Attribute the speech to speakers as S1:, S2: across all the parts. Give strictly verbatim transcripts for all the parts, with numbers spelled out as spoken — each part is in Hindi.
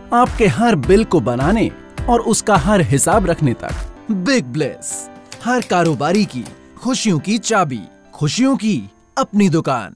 S1: आपके हर बिल को बनाने और उसका हर हिसाब रखने तक। बिग ब्लेस, हर कारोबारी की खुशियों की चाबी, खुशियों की अपनी दुकान।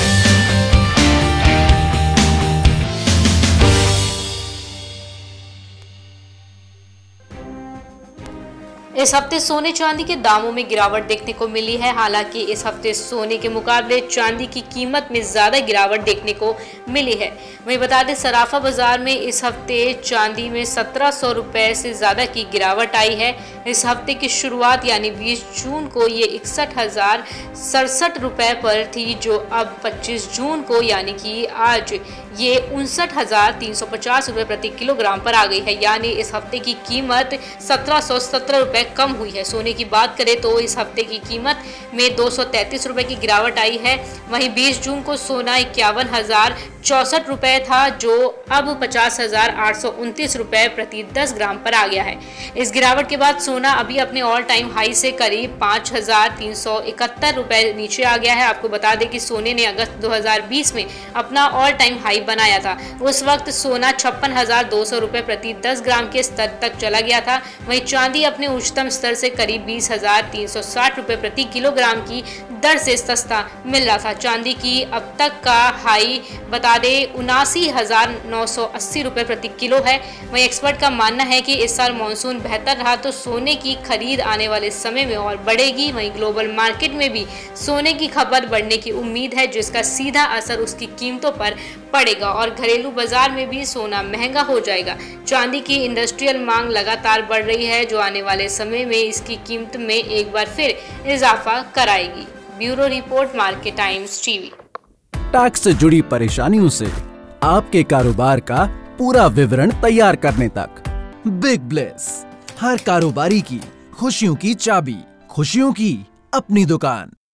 S2: इस हफ्ते सोने चांदी के दामों में गिरावट देखने को मिली है। हालांकि इस हफ्ते सोने के मुकाबले चांदी की कीमत में ज्यादा गिरावट देखने को मिली है। वहीं बता दें, सराफा बाजार में इस हफ्ते चांदी में सत्रह सौ रुपए से ज्यादा की गिरावट आई है। इस हफ्ते की शुरुआत यानी बीस जून को ये इकसठ हजार सड़सठ रुपए पर थी, जो अब पच्चीस जून को यानी कि आज ये उनसठ हजार तीन सौ पचास रुपए प्रति किलोग्राम पर आ गई है। यानी इस हफ्ते की कीमत सत्रह सौ सत्रह रुपए कम हुई है। सोने की बात करें तो इस हफ्ते की कीमत में दो सौ तैंतीस रुपए की गिरावट आई है। वहीं बीस जून को सोना इक्यावन हजार चौसठ रुपए था, जो अब पचास हजार आठ सौ उनतीस रुपए प्रति दस ग्राम पर आ गया है। इस गिरावट के बाद सोना अभी अपने ऑल टाइम हाई से करीब पाँच हजार तीन सौ इकहत्तर रुपए नीचे आ गया है। आपको बता दें कि सोने ने अगस्त दो हजार बीस में अपना ऑल टाइम हाई बनाया था। उस वक्त सोना छप्पन हजार दो सौ रुपए प्रति दस ग्राम के स्तर तक चला गया था। वहीं चांदी अपने उच्चतम स्तर से करीब बीस हजार तीन सौ साठ रुपए प्रति किलोग्राम की दर से सस्ता मिल रहा था। चांदी की अब तक का हाई बता दें उनासी हजार नौ सौ अस्सी रुपए प्रति किलो है। वहीं एक्सपर्ट का मानना है कि इस साल मानसून बेहतर रहा तो सोने की खरीद आने वाले समय में और बढ़ेगी। वहीं ग्लोबल मार्केट में भी सोने की खपत बढ़ने की उम्मीद है, जिसका सीधा असर उसकी कीमतों पर पड़ेगा और घरेलू बाजार में भी सोना महंगा हो जाएगा। चांदी की इंडस्ट्रियल मांग लगातार बढ़ रही है, जो आने वाले समय में इसकी कीमत में एक बार फिर इजाफा कराएगी। Bureau report, market times TV.
S1: Tax से जुड़ी परेशानियों से आपके कारोबार का पूरा विवरण तैयार करने तक। बिग ब्लेस, हर कारोबारी की खुशियों की चाबी, खुशियों की अपनी दुकान।